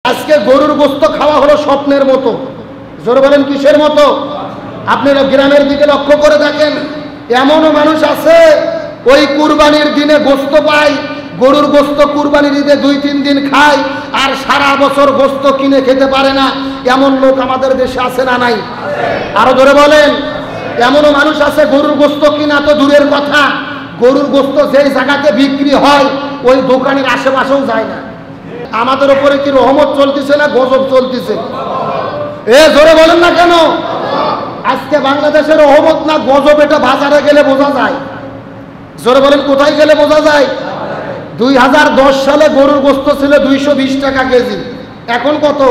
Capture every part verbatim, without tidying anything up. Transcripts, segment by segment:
আজকে গরুর গোশত খাওয়া হলো স্বপ্নের মতো। জোরে বলেন কিসের মতো? আপনারা গ্রামের দিকে লক্ষ্য করে দেখেন, এমনও মানুষ আছে ওই কুরবানির দিনে গোশত পায়, গরুর গোশত কুরবানির ঈদে দুই তিন দিন খায়, আর সারা বছর গোশত কিনে খেতে পারে না। এমন লোক আমাদের দেশে আছে না নাই? আরো জোরে বলেন। এমনও মানুষ আছে গরুর গোশত কিনা তো দূরের কথা, গরুর গোশত যেই জায়গাতে বিক্রি হয় ওই দোকানের আশেপাশেও যায় না। আমাদের উপরে কি রহমত চলতেছে না গজব চলতেছে? এ জোরে বলেন না কেন? আজকে বাংলাদেশের রহমত না গজব এটা বাজারে গেলে বোঝা যায়। জোরে বলেন কোথায় গেলে বোঝা যায়? দুই হাজার দশ সালে গরুর গোশত ছিল দুইশো বিশ টাকা কেজি, এখন কত?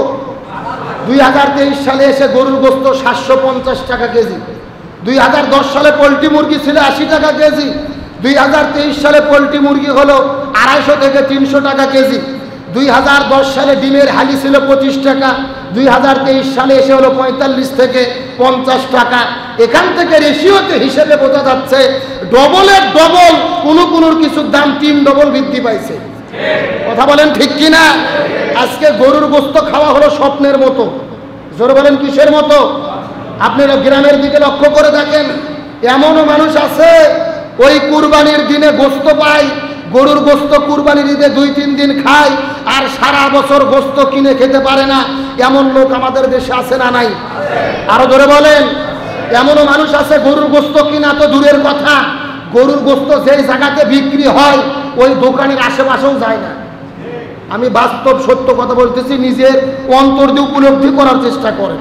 দুই হাজার তেইশ সালে এসে গরুর গোশত সাতশো পঞ্চাশ টাকা কেজি। দুই হাজার দশ সালে পোলট্রি মুরগি ছিল আশি টাকা কেজি, দুই হাজার তেইশ সালে পোলট্রি মুরগি হলো আড়াইশো থেকে তিনশো টাকা কেজি। দুই হাজার দশ সালে ডিমের হালি ছিল পঁচিশ টাকা, দুই হাজার তেইশ সালে এসে হলো পঁয়তাল্লিশ থেকে পঞ্চাশ টাকা। এখান থেকে রেশিওতে হিসেবে বোঝা যাচ্ছে ডবলের ডবল, কোনো কোনোর কিছুর দাম তিন ডবল বৃদ্ধি পাইছে। কথা বলেন ঠিক কিনা? আজকে গরুর গোশত খাওয়া হলো স্বপ্নের মতো। জোরে বলেন কিসের মতো? আপনারা গ্রামের দিকে লক্ষ্য করে দেখেন, এমনও মানুষ আছে ওই কুরবানির দিনে গোশত পায়, গরুর গোশত কুরবানির ঈদে দুই তিন দিন খায়, আর সারা বছর গোশত কিনে খেতে পারে না। এমন লোক আমাদের দেশে আছে না নাই? আরো জোরে বলেন। এমনও মানুষ আছে গরুর গোশত কিনা তো দূরের কথা, গরুর গোশত যেই জায়গাতে বিক্রি হয় ওই দোকানের আশেপাশেও যায় না। আমি বাস্তব সত্য কথা বলতেছি, নিজের অন্তর দিয়ে উপলব্ধি করার চেষ্টা করেন।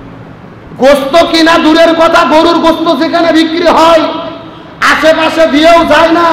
গোশত কিনা দূরের কথা, গরুর গোশত যেখানে বিক্রি হয় আশেপাশে দিয়েও যায় না।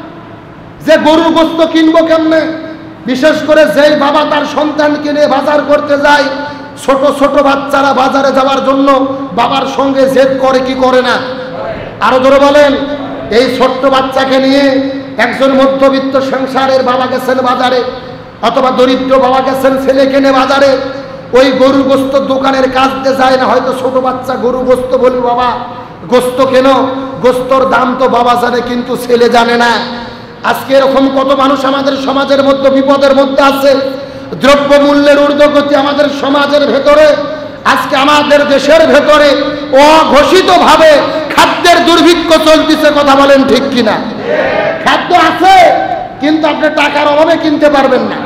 যে গরুর গোশত কিনবো কেমনে? বিশেষ করে যেই বাবা তার সন্তানকে নিয়ে বাজার করতে যায়, ছোট ছোট বাচ্চারা বাজারে যাওয়ার জন্য বাবার সঙ্গে জেদ করে কি করে না? আরো ধরে বলেন। এই ছোট্ট বাচ্চাকে নিয়ে একজন মধ্যবিত্ত সংসারের বাবা গেছেন বাজারে, অথবা দরিদ্র বাবা গেছেন ছেলেকে নিয়ে বাজারে, ওই গরুর গোশত দোকানের কাজ দিয়ে যায় না। হয়তো ছোট বাচ্চা গরু গোশত বলি, বাবা গোশত কেন? গোশতর দাম তো বাবা জানে কিন্তু ছেলে জানে না। আজকে এরকম কত মানুষ আমাদের সমাজের মধ্যে বিপদের মধ্যে আছে। দ্রব্য মূল্যের ঊর্ধ্বগতি আমাদের সমাজের ভেতরে, আজকে আমাদের দেশের ভেতরে অঘোষিত ভাবে খাদ্যের দুর্ভিক্ষ চলতেছে। কথা বলেন ঠিক কিনা? খাদ্য আছে কিন্তু আপনি টাকার অভাবে কিনতে পারবেন না,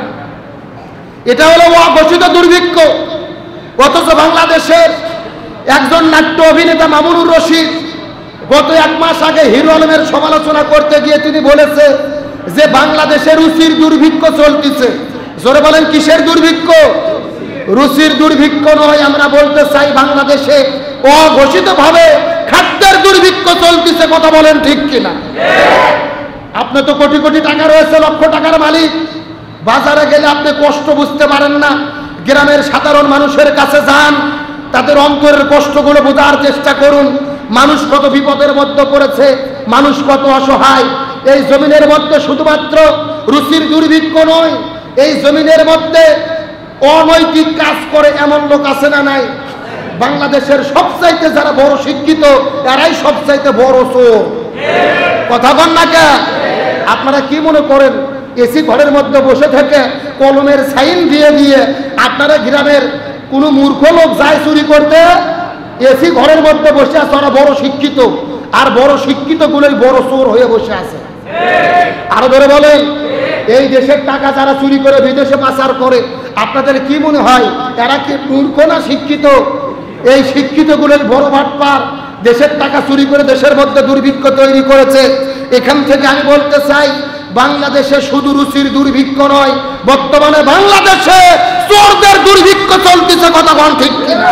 এটা হলো অঘোষিত দুর্ভিক্ষ। অথচ বাংলাদেশের একজন নাট্য অভিনেতা মামুনুর রশিদ গত এক মাস আগে হিরো আলমের সমালোচনা করতে গিয়ে তিনি বলেছে যে বাংলাদেশে রুচির দুর্ভিক্ষ চলতেছে। জোরে বলেন কিসের দুর্ভিক্ষ? রুচির দুর্ভিক্ষ নয়, আমরা বলতে চাই বাংলাদেশে অঘোষিত ভাবে খাদ্যের দুর্ভিক্ষ চলতেছে। কথা বলেন ঠিক কিনা? আপনি তো কোটি কোটি টাকা রয়েছে, লক্ষ টাকার মালিক, বাজারে গেলে আপনি কষ্ট বুঝতে পারেন না। গ্রামের সাধারণ মানুষের কাছে যান, তাদের অন্তরের কষ্টগুলো বোঝার চেষ্টা করুন। মানুষ কত বিপদের মধ্যে পড়েছে, মানুষ কত অসহায়। এই জমিনের মধ্যে শুধুমাত্র রুচির দুর্ভিক্ষ নয়, এই জমিনের মধ্যে অনৈতিক কাজ করে এমন লোক আছে না নাই? বাংলাদেশের সবচাইতে যারা বড় শিক্ষিত এরাই সবচাইতে বড় চোর। কথা বল না কে? আপনারা কি মনে করেন এসি ঘরের মধ্যে বসে থেকে কলমের সাইন দিয়ে দিয়ে আপনারা গ্রামের কোনো মূর্খ লোক যায় চুরি করতে? এসি ঘরের মধ্যে বসে আছে ওরা বড় শিক্ষিত, আর বড় শিক্ষিত গুলোই বড় চোর হয়ে বসে আছে। আরো ধরে বলেন, এই দেশের টাকা যারা চুরি করে বিদেশে পাচার করে, আপনাদের কি মনে হয় এরা কি মূর্খ না শিক্ষিত? এই শিক্ষিত গুলোই বড় বাটপার, দেশের টাকা চুরি করে দেশের মধ্যে দুর্ভিক্ষ তৈরি করেছে। এখান থেকে আমি বলতে চাই, বাংলাদেশে শুধু রুচির দুর্ভিক্ষ নয়, বর্তমানে বাংলাদেশে চোরদের দুর্ভিক্ষ চলতেছে। কথা বল ঠিক কিনা?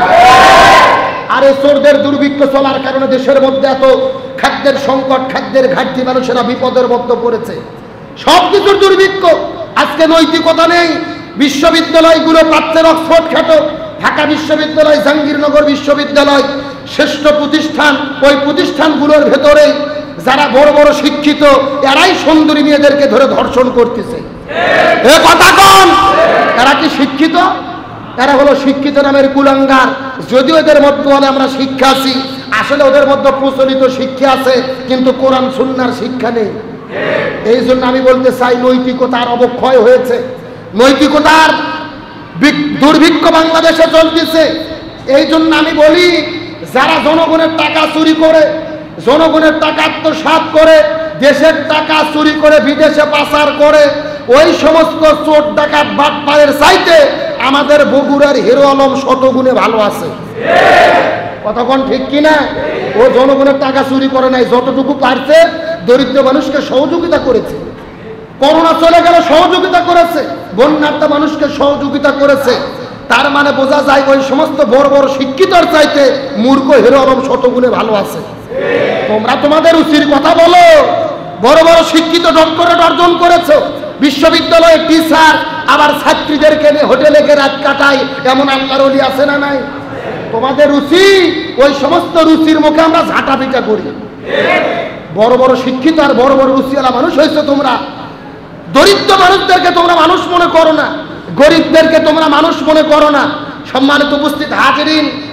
আর এই চোরদের দুর্ভিক্ষ চলার কারণে দেশের মধ্যে এত খাদ্যের সংকট, খাদ্যের ঘাটতি, মানুষেরা বিপদের মধ্যে পড়েছে। সব কিছুর দুর্ভিক্ষ। আজকে নৈতিকতা নেই। বিশ্ববিদ্যালয়গুলো প্রাচ্যের অক্সফোর্ড খ্যাত ঢাকা বিশ্ববিদ্যালয়, জাহাঙ্গীরনগর বিশ্ববিদ্যালয় শ্রেষ্ঠ প্রতিষ্ঠান। ওই প্রতিষ্ঠানগুলোর ভেতরে যারা বড় বড় শিক্ষিত এরাই সুন্দরী মেয়েদেরকে ধরে ধর্ষণ করতেছে। এ কথা কোন? এরা কি শিক্ষিত? এরা হলো শিক্ষিত নামের কুলাঙ্গার। যদিও এদের মধ্যে বলে আমরা শিক্ষা আছি, আসলে ওদের মধ্যে প্রচলিত শিক্ষা আছে কিন্তু কোরআন সুন্নাহর শিক্ষা নেই। এই জন্য আমি বলতে চাই নৈতিকতার অবক্ষয় হয়েছে। নৈতিকতার দুর্ভিক্ষ বাংলাদেশে চলতেছে। এই জন্য আমি বলি, যারা জনগণের টাকা চুরি করে, জনগণের টাকা আত্মসাৎ করে, দেশের টাকা চুরি করে বিদেশে পাচার করে, ওই সমস্ত চোর ডাকাত বাটপারের চাইতে আমাদের বগুড়ার হিরো আলম শতগুণে ভালো আছে। কতক্ষণ ঠিক কিনা? ও জনগণের টাকা চুরি করে নাই, যতটুকু পারছে দরিদ্র মানুষকে সহযোগিতা করেছে। করোনা চলে গেল, সহযোগিতা করেছে। বন্যার্ত মানুষকে সহযোগিতা করেছে। তার মানে বোঝা যায় ওই সমস্ত বড় বড় শিক্ষিতর চাইতে মূর্খ হিরো আলম শতগুণে ভালো আছে। তোমরা তোমাদের রুচির কথা বলো। বড় বড় শিক্ষিত ডক্টরেট অর্জন করেছো, বিশ্ববিদ্যালয়ের টিচার, আবার ছাত্রীদেরকে নিয়ে হোটেলে গিয়ে রাত কাটায়, এমন আল্লাহর ওলি আছে না নাই? তোমাদের রুচি, ওই সমস্ত রুচির মুখে আমরা ঝাঁটা পিটা করি। বড় বড় শিক্ষিত আর বড় বড় রুচিওয়ালা মানুষ হয়েছে তোমরা। দরিদ্র মানুষদেরকে তোমরা মানুষ মনে করো না, গরিবদেরকে তোমরা মানুষ মনে করো না। সম্মানিত উপস্থিত হাজিরিন,